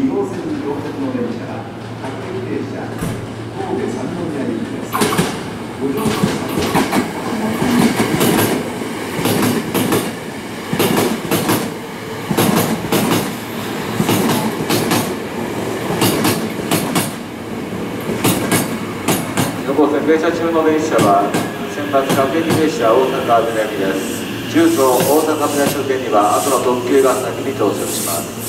2号線に到着の電車は各駅停車神戸三宮行きです。ご乗車の際 4号線停車中の電車は先発各駅停車大阪南です。重曹大阪南線には後の特急が先に到着します。